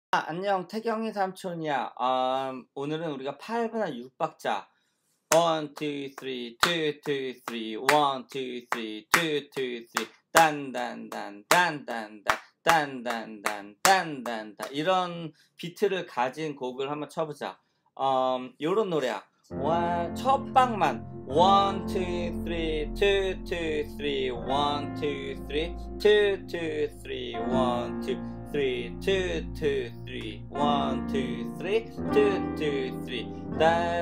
안녕, 태경이 삼촌이야. 오늘은 우리가 8분한 6박자 1, 2, 3, 2, 2, 3, 1, 2, 3, 2, 2, 3 딴딴딴 딴딴딴 딴딴딴 딴딴딴 이런 비트를 가진 곡을 한번 쳐보자. 요런 노래야. 첫 방만 1, 2, 3, 2, 2, 3 1, 2, 3 2, 2, 3 1, 2 3, 2, 2, 3, 1, 2, 3, 2, 2, 3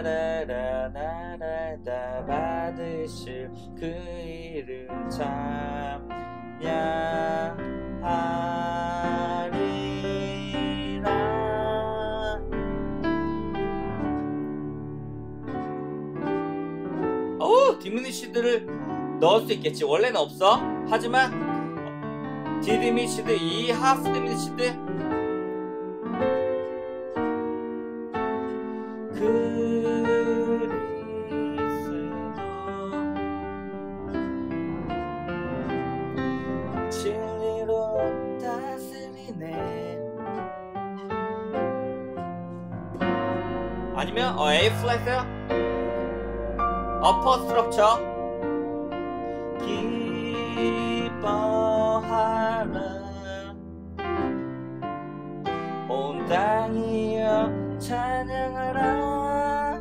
따라라라라라 받으실 그 이름 참야하리라. 디미니시드를 넣을 수 있겠지. 원래는 없어. 하지만 디미니시드, 이 하프 디미니시드 그리스도 진리로 다스리네. 아니면 A 플랫이야. 어퍼 스트럭처 기뻐하라 온 땅이여 찬양하라.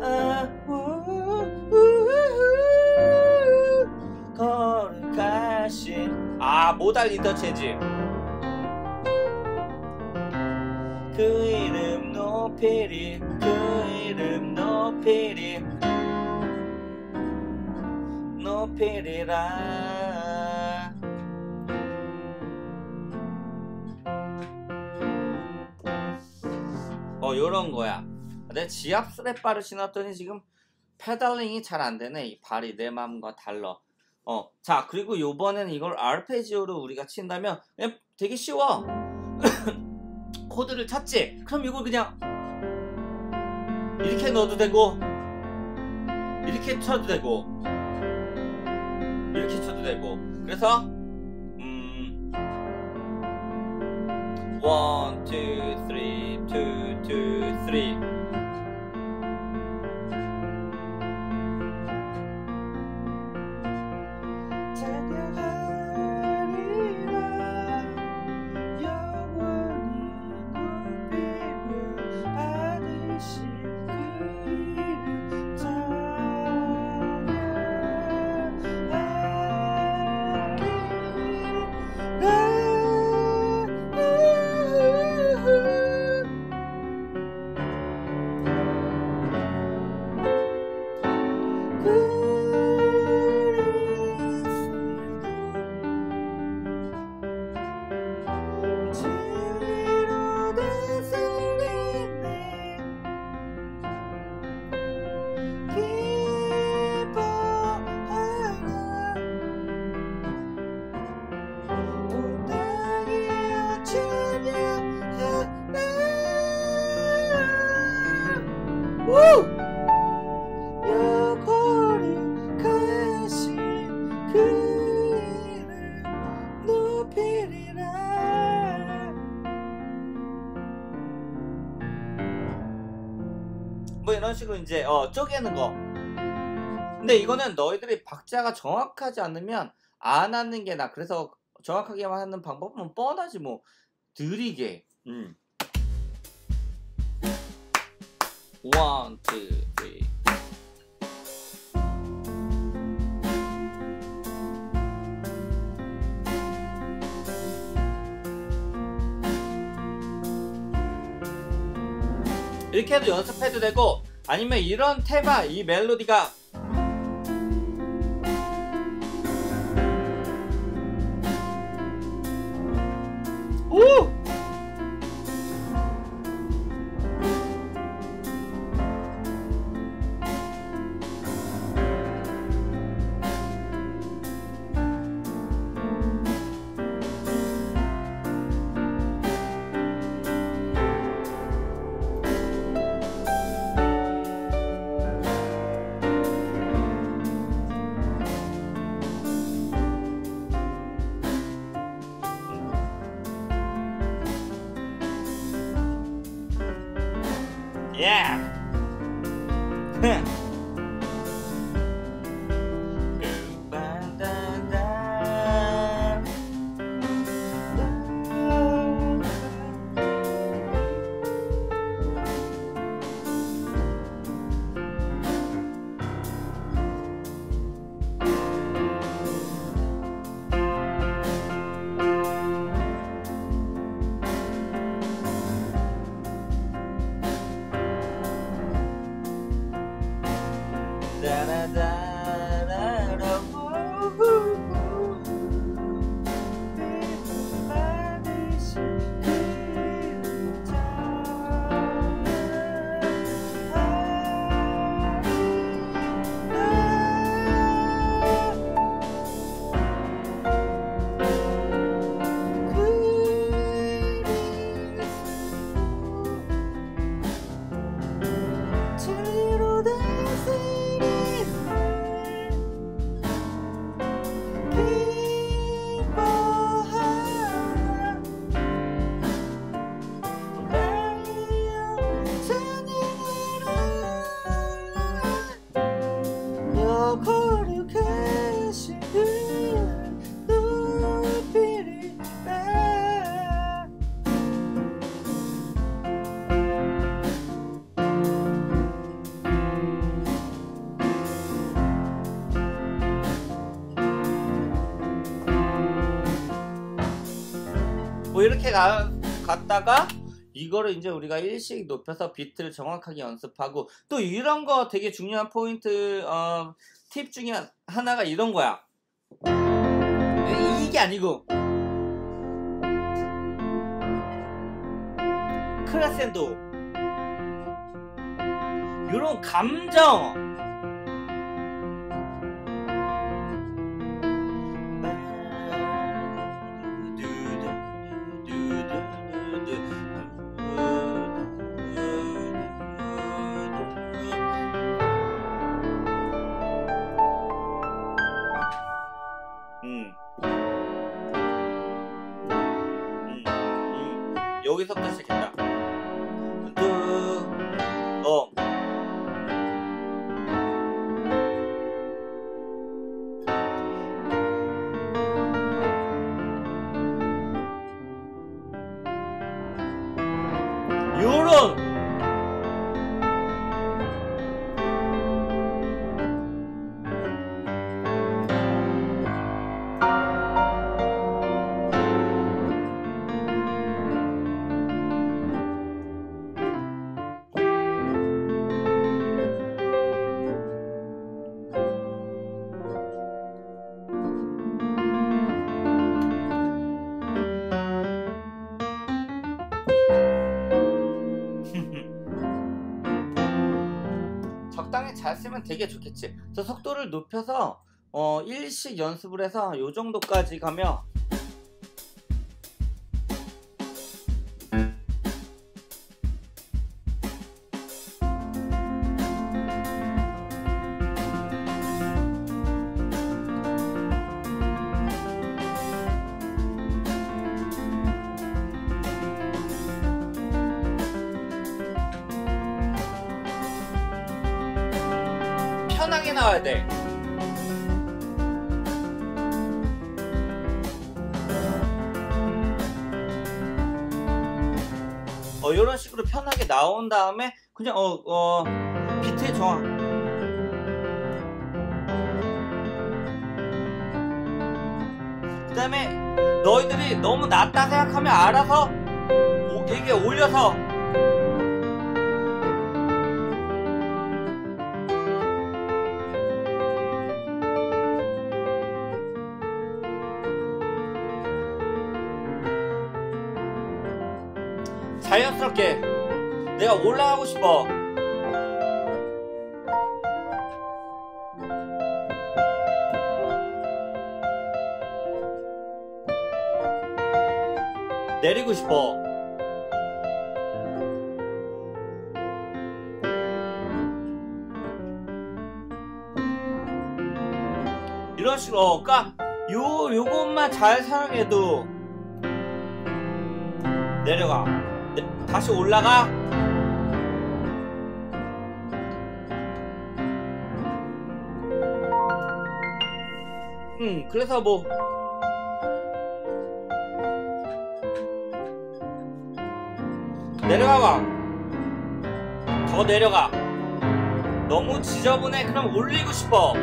거룩하신 모달 인터체인지 그 이름 높이리 그 이름 높이리 높이리라. 요런 거야. 내 지압 스랩바를 신었더니 지금 페달링이 잘 안되네. 이 발이 내 마음과 달라. 자, 그리고 요번에는 이걸 아르페지오로 우리가 친다면 그냥 되게 쉬워. 코드를 쳤지? 그럼 이걸 그냥 이렇게 넣어도 되고 이렇게 쳐도 되고 이렇게 쳐도 되고. 그래서 1, 2, 3, 2, 2, 3 뭐 이런 식으로 이제 쪼개는 거. 근데 이거는 너희들이 박자가 정확하지 않으면 안 하는 게 나. 그래서 정확하게만 하는 방법은 뻔하지 뭐. 느리게 1, 2, 3 이렇게 해도 연습해도 되고, 아니면 이런 테마, 이 멜로디가 예. 뭐 이렇게 갔다가 이거를 이제 우리가 1씩 높여서 비트를 정확하게 연습하고, 또 이런 거 되게 중요한 포인트 팁 중에 하나가 이런 거야. 이게 아니고 크레센도, 이런 감정, 여기서부터 시작했다. 요런 적당히 잘 쓰면 되게 좋겠지. 그래서 속도를 높여서 1씩 연습을 해서 요 정도까지 가면 편하게 나와야 돼. 이런 식으로 편하게 나온 다음에 그냥 비트의 정확. 그 다음에 너희들이 너무 낮다 생각하면 알아서 이게 올려서 자연스럽게 내가 올라가고 싶어. 내리고 싶어. 이런 식으로 그러니까 요것만 잘 사용해도 내려가. 다시 올라가. 그래서 뭐 내려가봐. 더 내려가. 너무 지저분해. 그럼 올리고 싶어.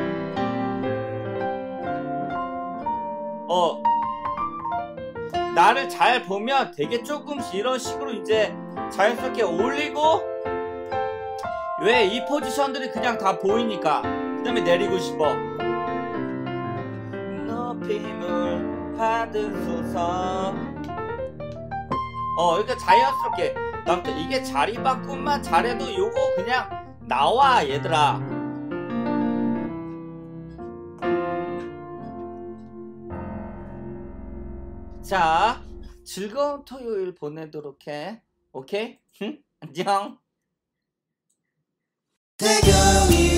나를 잘 보면 되게 조금씩 이런 식으로 이제 자연스럽게 올리고, 왜 이 포지션들이 그냥 다 보이니까. 그 다음에 내리고 싶어. 높임을 받으소서. 이렇게 자연스럽게. 이게 자리 바꿈만 잘해도 요거 그냥 나와 얘들아. 자, 즐거운 토요일 보내도록 해. 오케이? 응? 안녕.